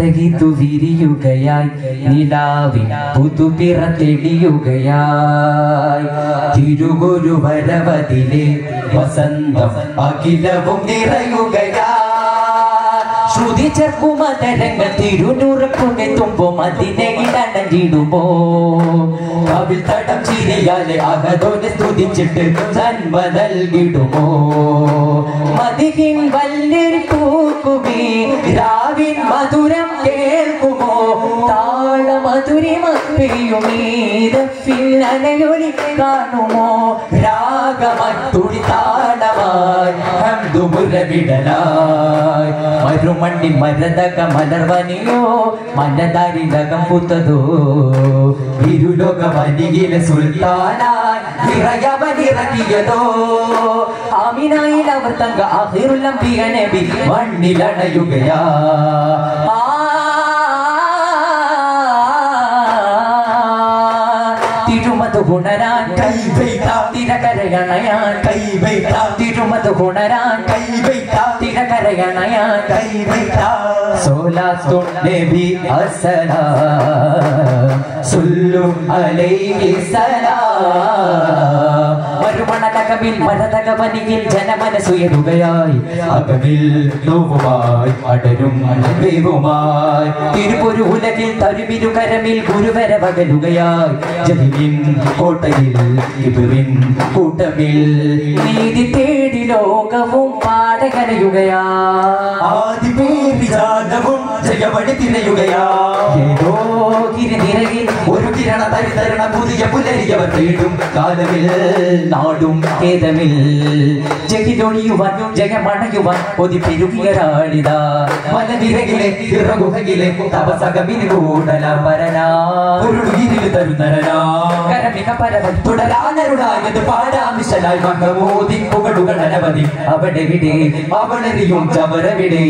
ചിറകിതു വിരിയുകയായി നിലാവിൻ പുതുപിറ തെളിയുകയായി തിരുഗുരുവരവതിലെ വസന്തം അഖിലവും നിറയുകയായി ശ്രുതി ചെറുമതരങ്ങൾ തിരുനുറപ്പുമെത്തുമ്പോ അതിനെ ഇടണഞ്ഞിടുമോ കവിൽ തടം ചിരിയാലെ അകതോനെ സ്തുതിച്ചിട്ട് ജന്മ നൽകിടുമോ മതിഹിൻ വല്ലിൽ പൂക്കുമേ രാവിൻ മധുരം കേൾക്കുമോ താള മധുരിമപ്പിയുമീരൊലി കാണുമോ രാഗമത്തുടി താളമായി ഹംദുമുരവിടലായി മരുമണ്ണി മരതക മലർവനിയോ മനതാരിതകം പുത്തതോ ഇരുലോക വനിയിലെ സുൽത്താനായി നിറയവനിറങ്ങിയതോ ആമിനായിൽ അവർ തങ്ക ആഖിറുൽ അംബിയ നബി മണ്ണിലണയുകയാ തിരുമത് ഗുണരാൻ തിരകരയണയാൻ തിരുമത് ഗുണരാൻ തിരകരയണയാൻ സോലാത്തുൻ നബി അസ്സലാം സുല്ലു അലൈഹി സലാം മരുമണനകമിൽ മരതകവനിയിൽ ജനമനസുയരുകയായി അകമിൽ നോവുമായി അടരും വേവുമായി തിരുപൊരു ഉലകിൽ തരുവിരുകരമിൽ ഗുരുവര പകലുകയായി ജഹിലിൻ കോട്ടയിൽ ഇബിറിൻ കൂട്ടമിൽ നീതി തേടി ലോകവും പാടകരയുകയാ ആദിപേരിജാതവും ജയവഴി തിരയുകയാ ഏതോ ഗിരിനിരയിൽ ഒരു കിരണ തരിതരണ പുതിയ പുലരിയവർ തേടും കാലമിൽ നാടും കേതമിൽ ജഹിലൊഴിയുവാൻ ജയമണയുവാൻ ഒതി പെരുകിയരാളിത മലനിരകിലെ ഇറഗുഹയിലെ തപസകമിന് കൂടല പരനാ പൊരുളുകിരിൽ തരുന്നരനാ കരമിക പരവൻ തുടരാനരുടായത് പാടാമിശലായി മകമോദി പുകടുകൾ അനവധി അവിടെ വിടെ അവളെറിയും ചവരവിടെ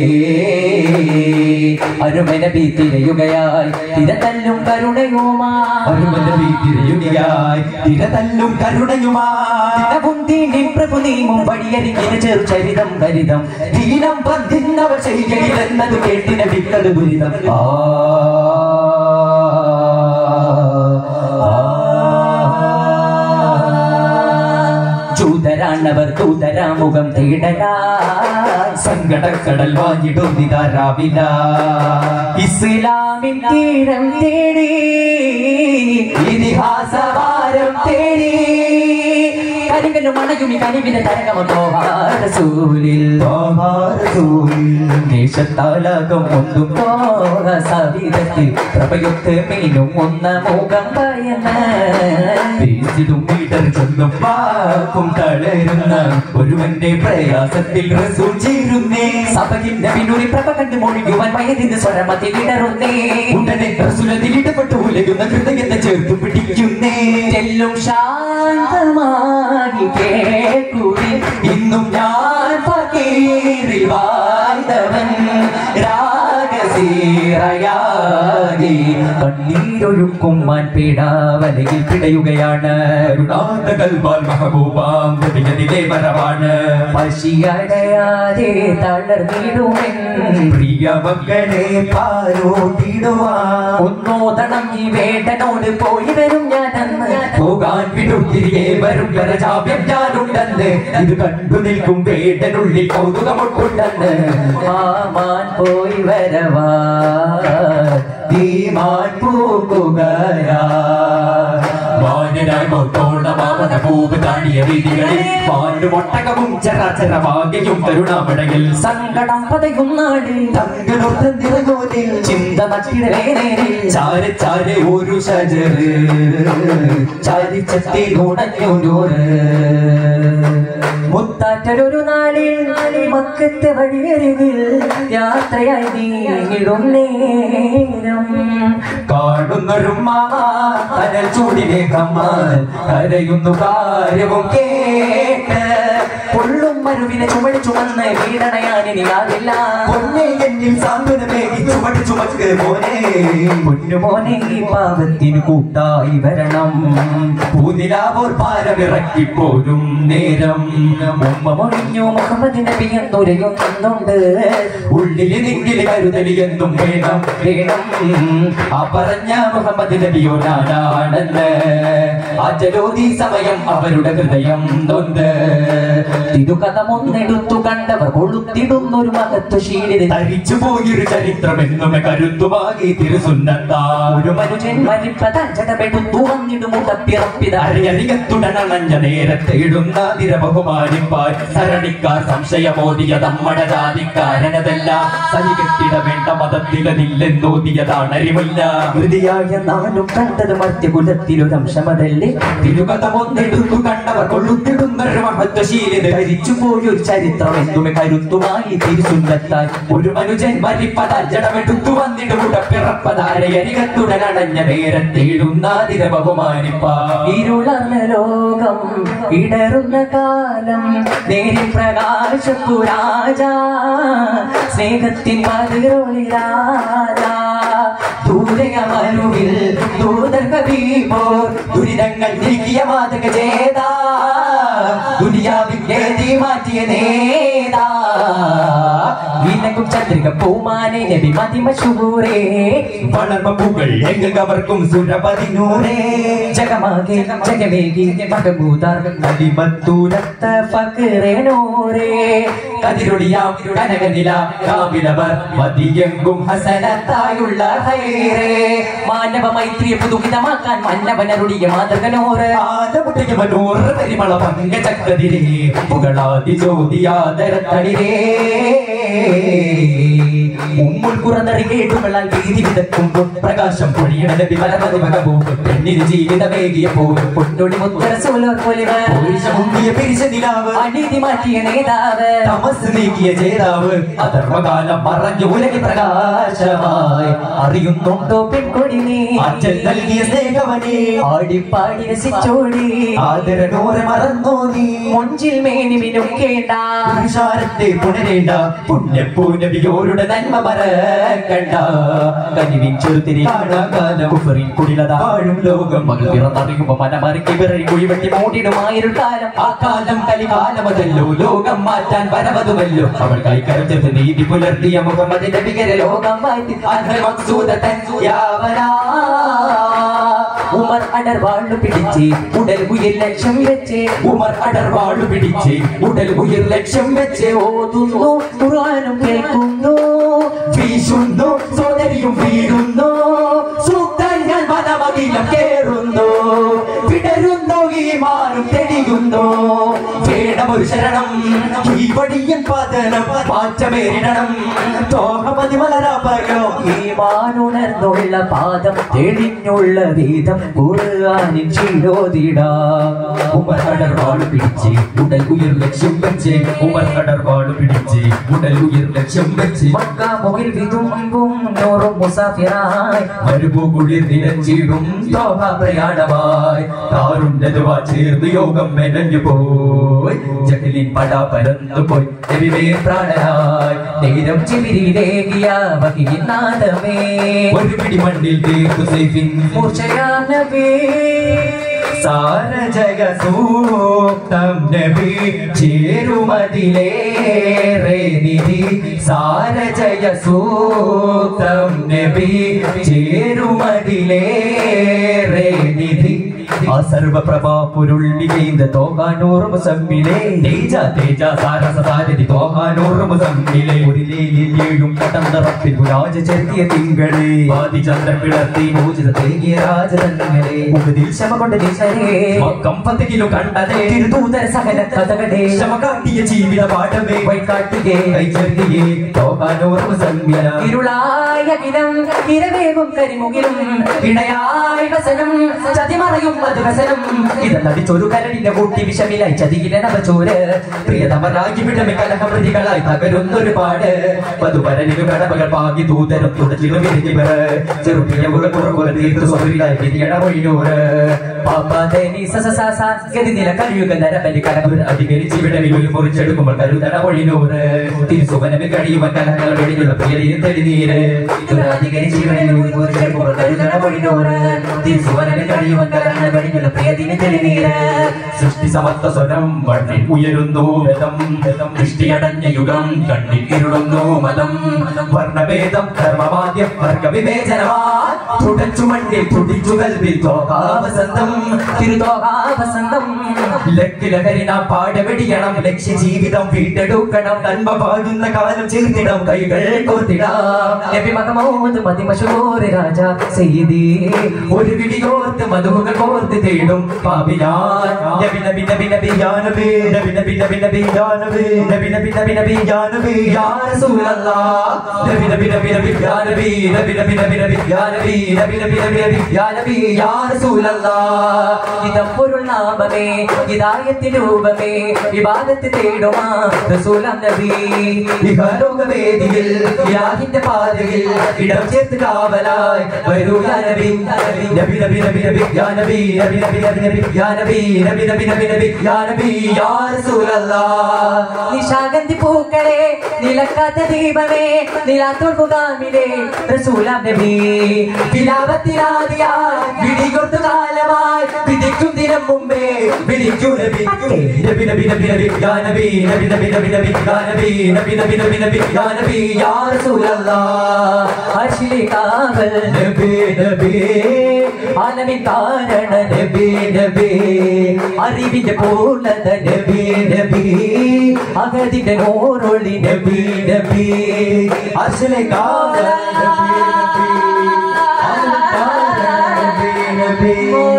അരുമന ഭീതിരയുകയായി തിരതല്ലും കരുണയുമായി അരുമന ഭീതിരയുകയായി തിരതല്ലും കരുണയുമായി ദിനവും തീണ്ടിൻ പ്രഭു നീങ്ങും വഴിയരികിന് ചെറുചരിതം ഹരിതം ദീനം ബന്ധിന്നവർ ചെയ്യുകയില്ലെന്നത് കേട്ടിന വിക്കത് ദുരിതം ചൂതരാണവർ തൂതരാമുഖം തേടലാ സങ്കടക്കടൽ വാങ്ങിടുന്നിതാരാവില ഇസ്ലാമിൻ തീരം തേടി ഇതിഹാസവാരം തേടി കരികലും മണയുമി കനിവിന്റെ തരകമോഹാരസൂലിൽ ദേശത്താലാകം ഒന്നും തോഹ സവിധത്തിൽ പ്രഭയൊത്ത് മീനും ഒന്ന മുഖം ഭയന്ന് മീറ്റർ ചെന്നും വാക്കും തളരുന്ന ഒരുവന്റെ പ്രയാസത്തിൽ റസൂൽ ചേരുന്നേ സഭയിൽ നബിനൂരി പ്രഭ കണ്ടു മൊഴിയുവാൻ വയതിന്റെ സ്വരമത്തിൽ ഇടറുന്നേ ഉടനെ റസൂലതിൽ ഇടപെട്ട് ഉലകുന്ന ഹൃദയത്തെ ചേർത്ത് പിടിക്കുന്നേ ചെല്ലും ശാന്തമായി കേൾക്കുവിൻ ഇന്നും ഞാൻ ഫക്കീറിൽ വാഴ്ന്നവൻ രാഗസീറയാകി കണ്ണീരൊഴുക്കും മാൻപീടാവലയിൽ പിടയുകയാണ് പശിയടയാതെ തളർന്നിടുമെൻ പ്രിയ മക്കളെ പാലോട്ടിടുവാൻ ഒന്നോതണം ഈ വേട്ടനോട് പോയി വരും ഞാനെന്ന് പോകാൻ വിടുത്തിരികെ വരും കരചാപ്യം ഞാനുണ്ടെന്ന് ഇത് കണ്ടു നിൽക്കും വേട്ടനുള്ളിൽ കൗതുകമൊട്ടുണ്ടെന്ന് മാമാൻ പോയി വരവാ തീമാൻ പൂക്കുകയാ വാനരായി മൊത്തോണ മാമന പൂവ് താടിയ വീതികളിൽ പാലും ഒട്ടകവും ചെറാചെറവാകയും കരുണാമടയിൽ സങ്കടം പതയും നാടിൽ തങ്കനൊർത്തം നിറകോലിൽ ചിന്ത നട്ടിടലേനേരിൽ ചാരെ ചാരെ ഒരു ഷജറ് ചാരിച്ചത്തി ഉണഞ്ഞൊരു മുത്താറ്റൊരു നാളിൽ മക്കത്തെ വഴിയരികിൽ യാത്രയായി നീങ്ങിടും നേരം കാണുന്നൊരു മാമ കനൽ ചൂടിനെ കമ്മാൽ കരയുന്നു കാര്യവും കേട്ട് പൊള്ളും മരുവിനെ ചുമട് ചുമന്ന് വീടണയാനിനിയാകില്ല പൊന്നെ എന്നിൽ സാന്ത്വനമേകി ചുമട് ചുമക്ക് മോനെ പൊന്നുമോനെ ഈ പാവത്തിന് കൂട്ടായി വരണം പൂനിലാവോർ പാരമിറക്കി പോരും നേരം ഉമ്മ മൊഴിഞ്ഞു മുഹമ്മദ് നബി എന്നുരയുന്നുണ്ട് ഉള്ളിൽ നിങ്കിൽ കരുതലി എന്നും വേണം വേണം ആ പറഞ്ഞ മുഹമ്മദ് നബിയോടാണെന്ന് അജലോതി സമയം അവരുടെ ഹൃദയം നൊന്ത് തിരുകഥമൊന്നെടുത്തു കണ്ടവർ കൊളുത്തിടുന്നൊരു മഹത്വശീലിൽ തരിച്ചു പോയൊരു ചരിത്രം എന്നും കരുത്തുമാകി തിരുസുന്നത്ത ഒരു മനുഷ്യൻ മരിപ്പതഞ്ചടപെടുത്തു വന്നിടുമുടപ്പിറപ്പിത അരിയരികത്തുടനണഞ്ഞ നേരത്തെ ഇടുന്ന നിര ബഹുമാനിപ്പാൻ സരണിക്കാർ സംശയമോദിയ നമ്മുടെ ജാതിക്കാരനതല്ല സഹികെട്ടിട വേണ്ട മതത്തിലെന്നോദിയതാണ് അരിമില്ല ഹൃതിയായ നാനും കണ്ടത് മർത്യകുലത്തിലൊരംശമതല്ലേ തിരുകഥമൊന്നെടുത്തു കണ്ടവർ കൊള്ളുത്തിടുന്നൊരു മഹത്വശീലിത് ധരിച്ചു പോയൊരു ചരിത്രം എന്നുമെ കരുത്തുമായി തിരുസുന്നത്തായി ഒരു മനുഷ്യൻ മരിപ്പതഞ്ചടപെടുത്തു വന്നിടുമുടപ്പിറപ്പതാരയരികത്തുടനണഞ്ഞ നേരത്തേടുന്ന നിര ബഹുമാനിപ്പാൻ ഇരുളർന്ന ലോകം ഇടറുന്ന കാലം നേരിൽ പ്രകാശപ്പു രാജാ സ്നേഹത്തിൻ പതിരൊളി രാജാ ദൂരയമരുവിൽ ദൂതർ കവീപോ ദുരിതങ്ങൾ നീക്കിയ മാതക ചേതാ ദുനിയാവിന്റെ തീ മാറ്റിയ നേതാ വീണക്കും ചന്ദ്രിക പൂമാനെ നബി മതിമശൂരേ വളർമ പൂകൾ എങ്ങവർക്കും സുരപതിനൂരേ ജഗമാകെ ജഗമേകി മഹബൂദാർ നദിമത്തൂലത്ത ഫക്റേനൂരേ കതിരൊളിയാം കനകനില കാമിലവർ മതിയെങ്കും ഹസനത്തായുള്ള ഹൈറേ മാനവ മൈത്രിയെ പുതുകിതമാക്കാൻ മന്നവനരുടിയ മാതൃകനൂറ് ആദമുട്ടിയ മനൂർ പരിമള പങ്കജക്കതിരേ പുകളാതി ജ്യോതിയാദരത്തളിരേ ഉമ്മുൾ കുറന്നറി കേട്ടുകളാൽ വീതി വിതക്കുമ്പോൾ പ്രകാശം പൊഴിയണ നബി മലമതി മകബൂബ് പെണ്ണിന് ജീവിതമേകിയ പോലും പൊന്നൊളി മുത്തരസൂലോർ പൊലിവ് മുങ്ങിയ പിരിച്ച നിലാവ് അനീതി മാറ്റിയ നേതാവ് തമസ് നീക്കിയ ജേതാവ് അധർമ്മകാലം മറഞ്ഞു ഉലകി പ്രകാശമായി അറിയുന്നുണ്ടോ പെൺകൊടി നീ അച്ഛൻ നൽകിയ സ്നേഹവനെ ആടിപ്പാടി രസിച്ചോടി ആദരനോറെ മറന്നോ നീ മൊഞ്ചിൽ മേനി മിനുക്കേണ്ട പുരുഷാരത്തെ പുണരേണ്ട പുണ്യപ്പൂനബിയോരുടെ നന്മ മറക്കണ്ട കനിവിൻ ചെറുത്തിരി കാണാകാലം കുഫറിൻ കുടിലതാഴും ലോകം മകൾ പിറന്നറിയുമ്പോ മനമറിക്കി വിറഴി കുഴിവെട്ടി മൂടിടുമായൊരു കാലം ആ കാലം കലികാലമതല്ലോ ലോകം മാറ്റാൻ വരവതുമല്ലോ അവൾ കൈക്കരച്ചത് നീതി പുലർത്തിയ മുഹമ്മദ് നബികര ലോകം മാറ്റി ഉമർ അടർവാളു പിടിച്ച് ഉടൽ ഉയർ ലക്ഷ്യം വെച്ച് ഉമർ അടർവാളു പിടിച്ച് ഉടൽ ഉയർ ലക്ഷ്യം വെച്ച് ഓതുന്നു ഖുർആനും കേൾക്കുന്നു വീശുന്നു സോദരിയും വീഴുന്നു സൂക്തൻ ഞാൻ മനമകിലം കേറുന്നു വിടരുന്നു ഈ മാറും തെളിയുന്നു വേണമൊരു ശരണം ഈ വടിയൻ പതനം മാറ്റമേരിടണം തോഹമതി മലരാപയോ ഈ മാനുണർന്നുള്ള പാദം തെളിഞ്ഞുള്ള വീതം ഖുർആനിൻ ശിരോദിടാ ഉമർ അടർവാളു പിടിച്ച് ഉടൽ ഉയർ ലക്ഷ്യം വെച്ച് ഉമർ അടർവാളു പിടിച്ച് ഉടൽ ഉയർ ലക്ഷ്യം വെച്ച് മക്ക മുകിൽ വിതുമ്പും നൂറും മുസാഫിറായി മരുഭൂകുളിർ നിലച്ചിടും തോഹ പ്രയാണമായി താരുണ്ടതുവാ ചേർന്ന് യോഗം മെനഞ്ഞു പോയി ജഹലിൻ പട പരന്നു പോയി നബിവേ പ്രാണനായി നേരം ചിമിരിയിലേകിയ വഹിനാദമേ ഒരു പിടി മണ്ണിൽ തീർത്തു സൈഫിൻ മൂർച്ചയാ നബി സാര ജഗ സൂക്തം നബി ചേരുമതിലേറെ നിധി സാര ജയ സൂക്തം നബി ചേരുമതിലേറെ നിധി ആ സർവപ്രഭാ പൊരുൾ വികേന്ദ തോകാനൂർ മുസമ്മിലേ തേജ തേജ സാരസ സാരതി തോകാനൂർ മുസമ്മിലേ ഒരിലേയും കടന്ന റബ്ബിൽ രാജ ചെറിയ തിങ്കളേ ആദിചന്ദ്രൻ പിളർത്തി മോചിത തേകിയ രാജതങ്ങളെ മുഖതിൽ ശമ കൊണ്ട് നിശരേ കമ്പത്തിലും കണ്ടതേ തിരുദൂതര സകല കഥകളെ ശമ കാട്ടിയ ജീവിത പാഠമേ വൈകാട്ടുകേ കൈചെറിയേ തോകാനൂർ മുസമ്മില ഇരുളായ കിരം ഇരവേകും കരിമുകിലും ഇണയായ വസനം ചതിമറയും അത് മധുരസനം ഇത് നടിച്ചൊരു കരടിന്റെ കൂട്ടി വിഷമിലായി ചതികിലെ നവച്ചോര് പ്രിയതമരാഗി വിടമി കലഹപ്രതികളായി തകരുന്നൊരുപാട് മധുവരനിലും കടമകൾ പാകി ദൂതരും തുടച്ചിലും വിരിഞ്ഞിവർ ചെറുപ്രിയമുകൾ കുറവുകൾ തീർത്തു സ്വറിലായി വിരിയണ മൊഴിനൂറ് പാപ്പാതേനി സസസാസ ഗതിനില കഴിയുക നരബലി കടപുര അധികരിച്ച് വിടവിൽ മുറിച്ചെടുക്കുമ്പോൾ കരുതണ മൊഴിനൂറ് തിരുസുവനമിൽ കഴിയുവാൻ കലഹങ്ങൾ വെടിഞ്ഞുള്ള പ്രിയരിയും തെളിനീര് അധികരിച്ച് വിടവിൽ മുറിച്ചെടുക്കുമ്പോൾ കരുതണ മൊഴിനൂറ് തിരുസുവനമിൽ കഴിയുവാൻ കലഹങ്ങൾ വെടിഞ്ഞുള്ള പ്രിയതിന് തെളിനീര് സൃഷ്ടി സമത്വ സ്വരം വണ്ണിൽ ഉയരുന്നു രഥം ദൃഷ്ടിയടഞ്ഞ യുഗം കണ്ണിൽ ഇരുളുന്നു മതം വർണ്ണഭേദം ധർമ്മവാദ്യം വർഗവിവേചനവാൻ തുടച്ചു മണ്ണിൽ തുടിച്ചു കൽവിൽ തോകാവസന്തം തിരുതോകാവസന്തം ലക്കിലകരിന പാടവെടിയണം ലക്ഷ്യ ജീവിതം വീണ്ടെടുക്കണം നന്മ പാടുന്ന കാലം ചേർത്തിടം കൈകൾ കോർത്തിടാം നബി മഹമ്മദ് മതിമശൂർ രാജ സയ്യിദി ഒരു വിളിയോർത്ത് മധുകൾ കോർത്ത് തേടും പാപിയാൻ നബി നബി നബി നബി യാ നബി നബി നബി നബി നബി യാ നബി നബി നബി നബി നബി യാ നബി യാ റസൂലല്ലാഹ് നബി നബി നബി നബി യാ നബി നബി നബി നബി നബി യാ നബി നബി നബി നബി നബി യാ നബി യാ റസൂലല്ലാഹ് ഇതപ്പൊരുൾ നാമമേ ഹിദായത്തിന്റെ രൂപമേ ഇബാദത്ത് തേടുമാ റസൂലാം നബി ഇഹലോകവേദിയിൽ ഇലാഹിന്റെ പാതയിൽ ഇടം ചേർത്ത് കാവലായി വരൂ യാ നബി നബി നബി നബി നബി യാ നബി നബി നബി നബി നബി യാ നബി നബി നബി നബി നബി യാ നബി യാ റസൂലല്ലാഹ് നിശാഗന്ധി പൂക്കളെ നിലക്കാത്ത ദീപമേ നിലാത്തോൽമുഖാമിലെ റസൂലാം നബി വിലാപത്തിലാദിയായി വിടികൊടുത്ത കാലമായി വിധിക്കും ദിനം മുമ്പേ വിളിക്കൂ നബി നബി നബി നബി നബി യാ നബി നബി നബി നബി നബി യാ നബി നബി നബി നബി നബി യാ നബി യാ റസൂലല്ലാഹ് അർശിലെ കാവൽ നബി നബി ആലമിൻ കാരണ നബി നബി അറിവിന്റെ പൂർണ്ണത നബി നബി അഗതിന്റെ നൂറൊളി നബി നബി അർശിലെ കാവൽ നബി നബി ആലമിൻ കാരണ നബി നബി